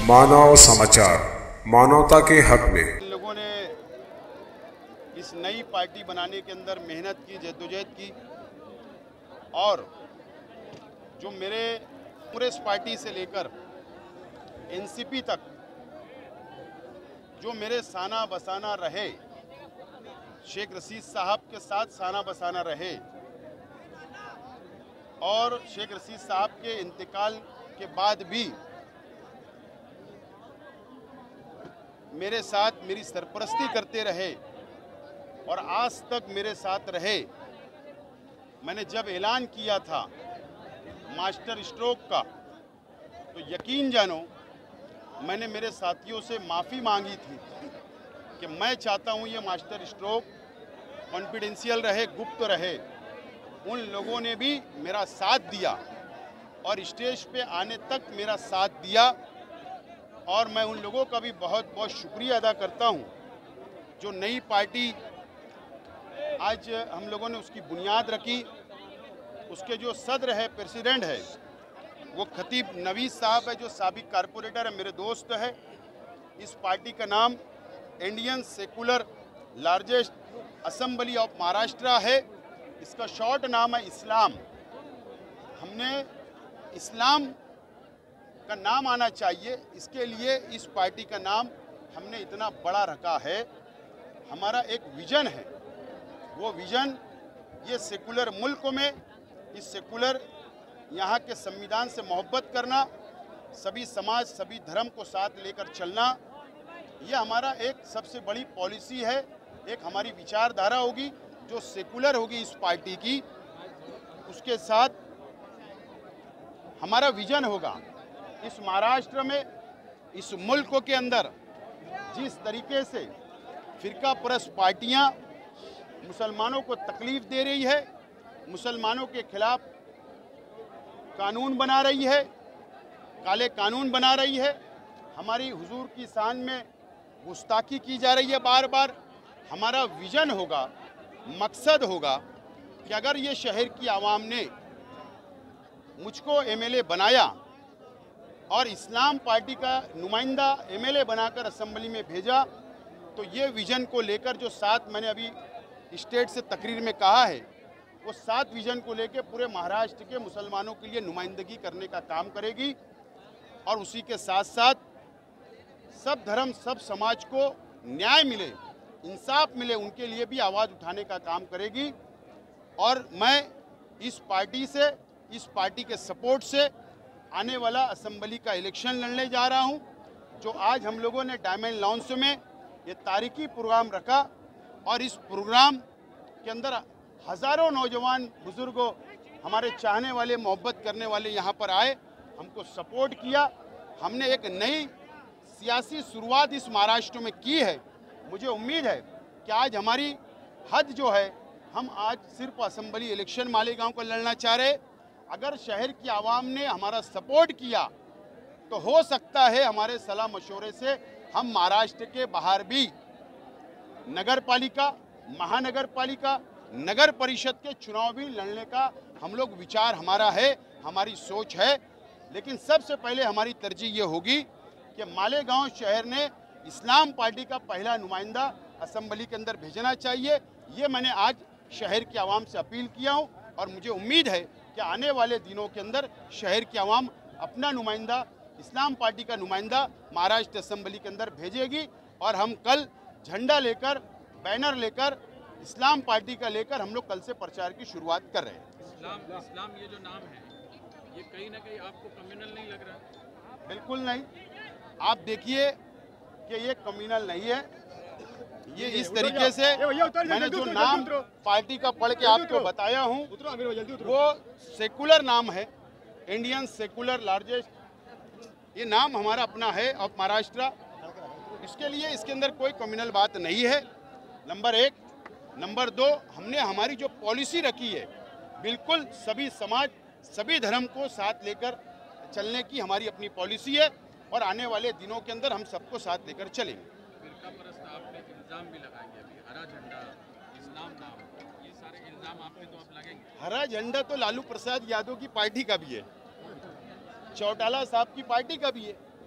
मानव समाचार, मानवता के हक में। इन लोगों ने इस नई पार्टी बनाने के अंदर मेहनत की, जद्दोजहद की, और जो मेरे कांग्रेस पार्टी से लेकर एनसीपी तक जो मेरे साना बसाना रहे, शेख रशीद साहब के साथ साना बसाना रहे, और शेख रशीद साहब के इंतकाल के बाद भी मेरे साथ मेरी सरपरस्ती करते रहे और आज तक मेरे साथ रहे। मैंने जब ऐलान किया था मास्टर स्ट्रोक का, तो यकीन जानो मैंने मेरे साथियों से माफ़ी मांगी थी कि मैं चाहता हूं ये मास्टर स्ट्रोक कॉन्फिडेंशियल रहे, गुप्त रहे। उन लोगों ने भी मेरा साथ दिया और स्टेज पे आने तक मेरा साथ दिया, और मैं उन लोगों का भी बहुत बहुत शुक्रिया अदा करता हूं। जो नई पार्टी आज हम लोगों ने उसकी बुनियाद रखी, उसके जो सदर है, प्रेसिडेंट है, वो खतीब नवीद साहब है, जो साबिक कारपोरेटर है, मेरे दोस्त है। इस पार्टी का नाम Indian secular largest assembly of Maharashtra है। इसका शॉर्ट नाम है इस्लाम। हमने इस्लाम का नाम आना चाहिए, इसके लिए इस पार्टी का नाम हमने इतना बड़ा रखा है। हमारा एक विजन है, वो विजन ये सेकुलर मुल्क में, इस सेकुलर यहाँ के संविधान से मोहब्बत करना, सभी समाज सभी धर्म को साथ लेकर चलना, ये हमारा एक सबसे बड़ी पॉलिसी है। एक हमारी विचारधारा होगी जो सेकुलर होगी इस पार्टी की, उसके साथ हमारा विजन होगा। इस महाराष्ट्र में, इस मुल्क के अंदर जिस तरीके से फिरका परस्त पार्टियां मुसलमानों को तकलीफ दे रही है, मुसलमानों के खिलाफ कानून बना रही है, काले कानून बना रही है, हमारी हुजूर की शान में गुस्ताखी की जा रही है बार बार। हमारा विजन होगा, मकसद होगा कि अगर ये शहर की आवाम ने मुझको एमएलए बनाया और इस्लाम पार्टी का नुमाइंदा एमएलए बनाकर असेंबली में भेजा, तो ये विजन को लेकर जो 7 मैंने अभी स्टेट से तकरीर में कहा है, वो 7 विजन को लेकर पूरे महाराष्ट्र के मुसलमानों के लिए नुमाइंदगी करने का काम करेगी। और उसी के साथ साथ सब धर्म, सब समाज को न्याय मिले, इंसाफ मिले, उनके लिए भी आवाज़ उठाने का काम करेगी। और मैं इस पार्टी से, इस पार्टी के सपोर्ट से आने वाला असेंबली का इलेक्शन लड़ने जा रहा हूं। जो आज हम लोगों ने डायमंड लॉन्च में ये तारीखी प्रोग्राम रखा, और इस प्रोग्राम के अंदर हज़ारों नौजवान बुजुर्गों, हमारे चाहने वाले, मोहब्बत करने वाले यहाँ पर आए, हमको सपोर्ट किया। हमने एक नई सियासी शुरुआत इस महाराष्ट्र में की है। मुझे उम्मीद है कि आज हमारी हद जो है, हम आज सिर्फ असेंबली इलेक्शन मालेगांव को लड़ना चाह रहे। अगर शहर की आवाम ने हमारा सपोर्ट किया तो हो सकता है हमारे सलाह मशवरे से हम महाराष्ट्र के बाहर भी नगर पालिका, महानगर पालिका, नगर परिषद के चुनाव भी लड़ने का हम लोग विचार हमारा है, हमारी सोच है। लेकिन सबसे पहले हमारी तरजीह ये होगी कि मालेगांव शहर ने इस्लाम पार्टी का पहला नुमाइंदा असेंबली के अंदर भेजना चाहिए। ये मैंने आज शहर की आवाम से अपील किया हूँ, और मुझे उम्मीद है कि आने वाले दिनों के अंदर शहर की आवाम अपना नुमाइंदा, इस्लाम पार्टी का नुमाइंदा महाराष्ट्र असेंबली के अंदर भेजेगी। और हम कल झंडा लेकर, बैनर लेकर, इस्लाम पार्टी का लेकर हम लोग कल से प्रचार की शुरुआत कर रहे हैं। इस्लाम ये जो नाम है, ये कहीं ना कहीं आपको कम्युनल नहीं लग रहा? बिल्कुल नहीं। आप देखिए कि ये कम्युनल नहीं है। ये इस तरीके से मैंने जो नाम पार्टी का पढ़ के आपको बताया हूँ, वो सेकुलर नाम है, इंडियन सेकुलर लार्जेस्ट। ये नाम हमारा अपना है ऑफ महाराष्ट्र। इसके लिए इसके अंदर कोई कम्युनल बात नहीं है, नंबर 1। नंबर 2, हमने हमारी जो पॉलिसी रखी है, बिल्कुल सभी समाज, सभी धर्म को साथ लेकर चलने की हमारी अपनी पॉलिसी है, और आने वाले दिनों के अंदर हम सबको साथ लेकर चलेंगे। आपने इल्जाम भी लगाएंगे अभी, हरा झंडा, इस्लाम नाम, ये सारे इल्जाम आप पे तो आप लगेंगे? हरा झंडा तो लालू प्रसाद यादव की पार्टी का भी है, चौटाला साहब की पार्टी का भी है।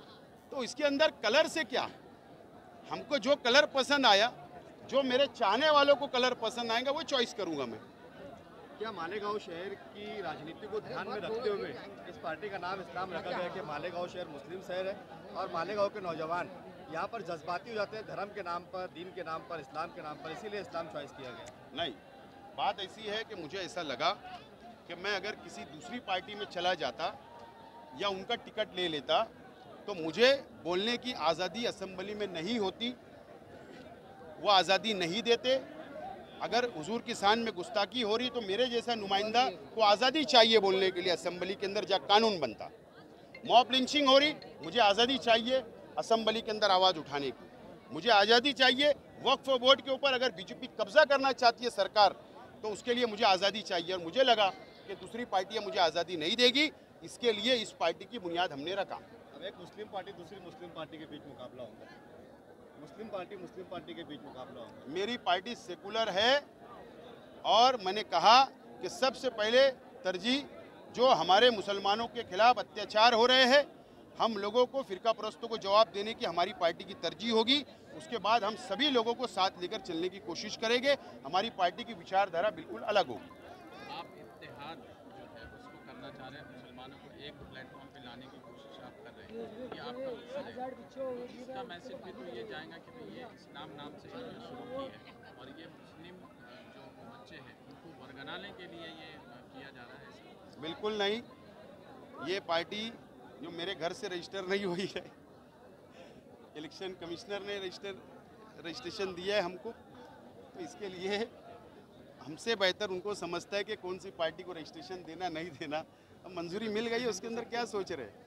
तो इसके अंदर कलर से क्या, हमको जो कलर पसंद आया, जो मेरे चाहने वालों को कलर पसंद आएगा वो चॉइस करूंगा मैं। क्या मालेगांव शहर की राजनीति को ध्यान में रखते हुए इस पार्टी का नाम इस्लाम रखा गया है कि मालेगांव शहर मुस्लिम शहर है और मालेगांव के नौजवान यहाँ पर जज्बाती हो जाते हैं धर्म के नाम पर, दीन के नाम पर, इस्लाम के नाम पर, इसीलिए इस्लाम चॉइस किया गया? नहीं, बात ऐसी है कि मुझे ऐसा लगा कि मैं अगर किसी दूसरी पार्टी में चला जाता या उनका टिकट ले लेता तो मुझे बोलने की आज़ादी असेंबली में नहीं होती, वो आज़ादी नहीं देते। अगर हुजूर की शान में गुस्ताखी हो रही तो मेरे जैसा नुमाइंदा को आज़ादी चाहिए बोलने के लिए असेंबली के अंदर, जहाँ कानून बनता। मॉब लिंचिंग हो रही, मुझे आज़ादी चाहिए असेंबली के अंदर आवाज़ उठाने की, मुझे आज़ादी चाहिए। वक्फ बोर्ड के ऊपर अगर बीजेपी कब्जा करना चाहती है सरकार तो उसके लिए मुझे आज़ादी चाहिए, और मुझे लगा कि दूसरी पार्टियाँ मुझे आज़ादी नहीं देगी, इसके लिए इस पार्टी की बुनियाद हमने रखा। अब एक मुस्लिम पार्टी दूसरी मुस्लिम पार्टी के बीच मुकाबला होगा, मुस्लिम पार्टी के बीच मुकाबला होगा। मेरी पार्टी सेकुलर है और मैंने कहा कि सबसे पहले तरजीह जो हमारे मुसलमानों के खिलाफ अत्याचार हो रहे हैं, हम लोगों को, फिरका परस्तों को जवाब देने की हमारी पार्टी की तरजीह होगी। उसके बाद हम सभी लोगों को साथ लेकर चलने की कोशिश करेंगे। हमारी पार्टी की विचारधारा बिल्कुल अलग होगी। आप इत्तेहाद जो है उसको करना चाह रहे हैं, मुसलमानों को एक प्लेटफॉर्म पे लाने की कोशिश आप कर रहे हैं, ये आपका मकसद है। इसका मैसेज भी तो ये जाएगा कि भाई ये इस्लाम नाम से इन्होंने शुरू की है और ये मुस्लिम जो बच्चे हैं उनको बरगलाने के लिए ये किया जा रहा है ऐसा? बिल्कुल नहीं, ये पार्टी जो मेरे घर से रजिस्टर नहीं हुई है, इलेक्शन कमिश्नर ने रजिस्ट्रेशन दिया है हमको, तो इसके लिए हमसे बेहतर उनको समझता है कि कौन सी पार्टी को रजिस्ट्रेशन देना नहीं देना। अब मंजूरी मिल गई है, उसके अंदर क्या सोच रहे हैं।